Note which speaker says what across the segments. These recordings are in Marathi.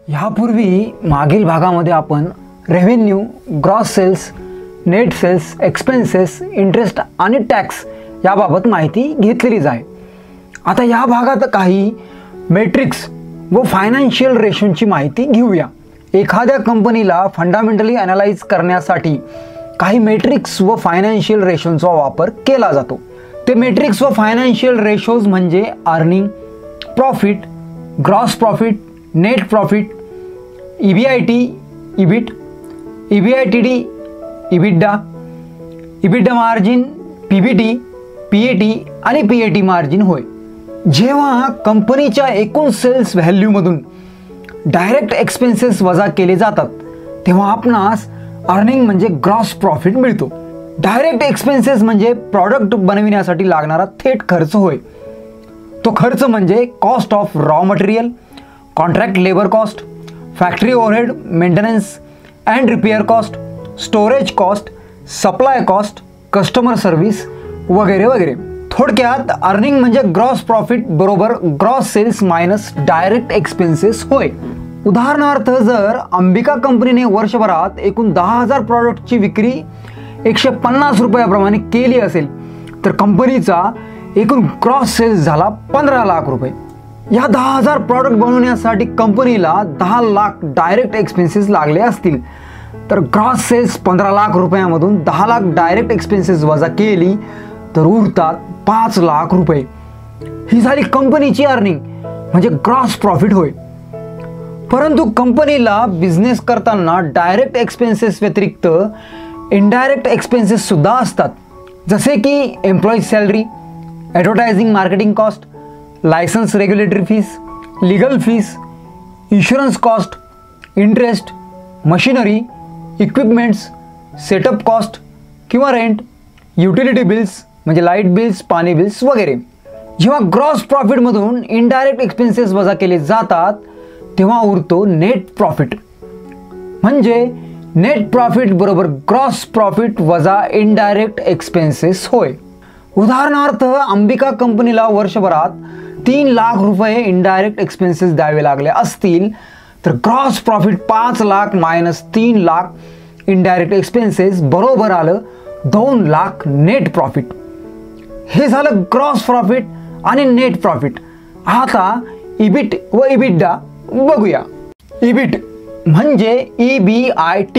Speaker 1: ह्यापूर्वी मागील भागामध्ये आपण revenue, gross sales, net sales, expenses, interest आणि टॅक्स याबाबत माहिती घेतलेलीच आहे। आता या भागात काही मेट्रिक्स व फायनान्शियल रेशोंची माहिती घेऊया। एखाद्या कंपनीला फंडामेंटली ॲनालाइज करण्यासाठी काही मेट्रिक्स व फायनान्शियल रेशोंचा वापर केला जातो। ते मेट्रिक्स व फायनान्शियल रेशोज म्हणजे earning, profit, gross profit, net profit, EBIT, EBIT, EBITD, EBITDA, EBITDA margin, PBT, PAT आणि PAT मार्जिन होय। जेव्हा कंपनीच्या एकूण सेल्स व्हॅल्यूमधून डायरेक्ट एक्सपेन्सेस वजा केले जातात तेव्हा आपणास अर्निंग म्हणजे ग्रॉस प्रॉफिट मिळतो। डायरेक्ट एक्सपेन्सेस म्हणजे प्रॉडक्ट बनविण्यासाठी लागणारा थेट खर्च होय। तो खर्च म्हणजे cost of raw material, contract labour cost, factory overhead, maintenance and repair cost, storage cost, supply cost, customer service वगैरे वगैरे। थोडक्यात अर्निंग म्हणजे ग्रॉस प्रॉफिट बरोबर gross sales minus direct expenses होय। उदाहरणार्थ जर अंबिका कंपनीने वर्षभरात एकूण 10,000 प्रॉडक्टची विक्री 150 रुपयाप्रमाणे केली असेल तर कंपनीचा एकूण ग्रॉस सेल्स झाला 15 लाख रुपये। या 10,000 प्रॉडक्ट बनवण्यासाठी कंपनीला 10 लाख डायरेक्ट एक्सपेन्सेस लागले असतील तर ग्रॉस सेल्स 15 लाख रुपयामधून 10 लाख डायरेक्ट एक्सपेन्सेस वजा केली तर उरतात 5 लाख रुपये। ही झाली कंपनीची अर्निंग म्हणजे ग्रॉस प्रॉफिट होय। परंतु कंपनीला बिझनेस करताना डायरेक्ट एक्सपेन्सेस व्यतिरिक्त इनडायरेक्ट एक्सपेन्सेस सुद्धा असतात, जसे की employee salary, advertising marketing cost, licence regulatory fees, legal fees, insurance cost, interest, machinery, equipments, setup cost किंवा रेंट, युटिलिटी बिल्स म्हणजे लाईट बिल्स, पाणी बिल्स वगैरे। जेव्हा ग्रॉस प्रॉफिटमधून इनडायरेक्ट एक्सपेन्सेस वजा केले जातात तेव्हा उरतो नेट प्रॉफिट। म्हणजे नेट प्रॉफिट बरोबर ग्रॉस प्रॉफिट वजा इनडायरेक्ट एक्सपेन्सेस होय। उदाहरणार्थ अंबिका कंपनीला वर्षभरात 3 लाख रुपये इनडायरेक्ट एक्सपेन्सेस द्यावे लागले असतील तर gross profit 5 lakh minus 3 lakh indirect expenses बरोबर आलं 2 लाख नेट प्रॉफिट। हे झालं ग्रॉस प्रॉफिट आणि नेट प्रॉफिट। आता EBIT व EBITDA बघूया। EBIT म्हणजे EBIT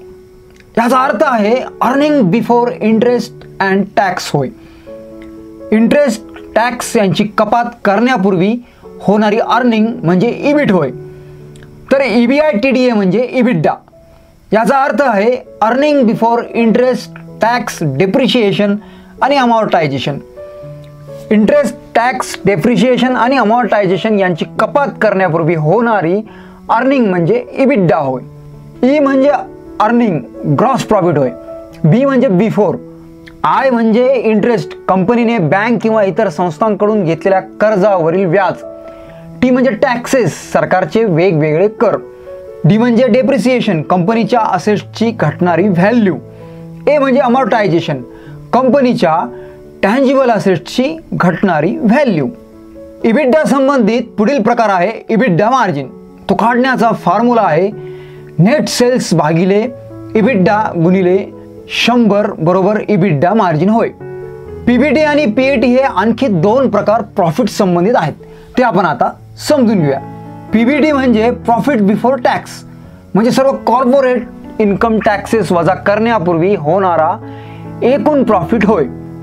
Speaker 1: याचा अर्थ आहे earning before interest and tax होय। इंटरेस्ट, टॅक्स यांची कपात करण्यापूर्वी होणारी अर्निंग म्हणजे EBIT होय। तर EBITDA म्हणजे EBITDA याचा अर्थ आहे earning before interest, tax, depreciation आणि अमॉर्टायझेशन। इंटरेस्ट, टॅक्स, डेप्रिशिएशन आणि अमॉर्टायझेशन यांची कपात करण्यापूर्वी होणारी अर्निंग म्हणजे EBITDA होय। E म्हणजे अर्निंग, ग्रॉस प्रॉफिट होय। B म्हणजे बिफोर, I म्हणजे इंटरेस्ट, कंपनीने बँक किंवा इतर संस्थांकडून घेतलेल्या कर्जावरील व्याज, T म्हणजे टॅक्सेस, सरकारचे वेगवेगळे कर, D म्हणजे डेप्रिसिएशन, कंपनीच्या असेट्सची घटणारी व्हॅल्यू, A म्हणजे अमॉर्टायझेशन, कंपनीच्या टँजिबल असेट्सची घटणारी व्हॅल्यू। EBITDA संबंधित पुढील प्रकार आहे EBITDA मार्जिन। तो काढण्याचा फॉर्म्युला आहे नेट सेल्स भागिले EBITDA गुणिले 100 बरोबर EBITDA मार्जिन होय। PBT आणि PAT हे आणखी 2 प्रकार प्रॉफिट संबंधित आहेत, ते आपण आता समजून घेऊया। PBT म्हणजे प्रॉफिट बिफोर टॅक्स म्हणजे सर्व कॉर्पोरेट इन्कम टॅक्सेस वजा करण्यापूर्वी होणारा एकूण प्रॉफिट होय।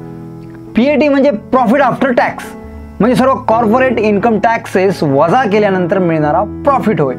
Speaker 1: PAT म्हणजे प्रॉफिट आफ्टर टॅक्स म्हणजे सर्व कॉर्पोरेट इन्कम टॅक्सेस वजा केल्यानंतर मिळणारा प्रॉफिट होय।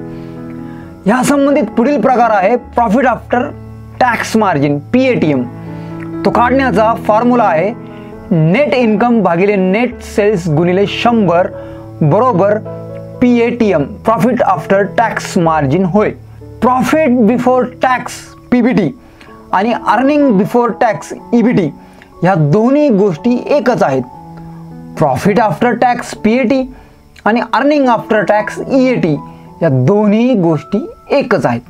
Speaker 1: या संबंधित पुढील प्रकार आहे profit after tax margin PATM। तो काढण्याचा फॉर्म्युला आहे नेट इन्कम भागिले नेट सेल्स गुणिले 100 बरोबर PATM, profit after tax margin होय। प्रॉफिट बिफोर टॅक्स PBT आणि अर्निंग बिफोर टॅक्स EBT या दोन्ही गोष्टी एकच आहेत। प्रॉफिट आफ्टर टॅक्स PAT आणि अर्निंग आफ्टर टॅक्स EAT या दोन्ही गोष्टी एकच आहेत।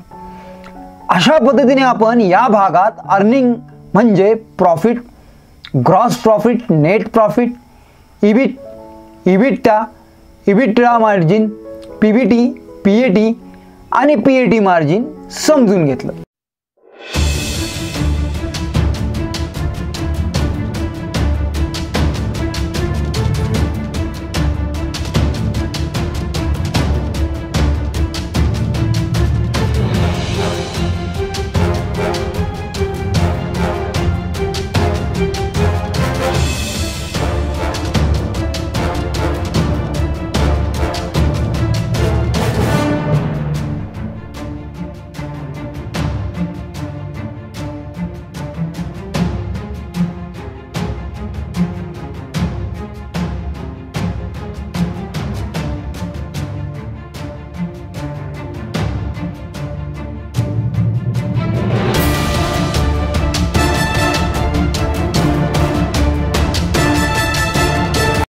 Speaker 1: अशा पद्धतीने आपण या भागात अर्निंग म्हणजे profit, gross profit, net profit, EBITDA margin, PBT, PAT आणि PAT मार्जिन समजून घेतलं.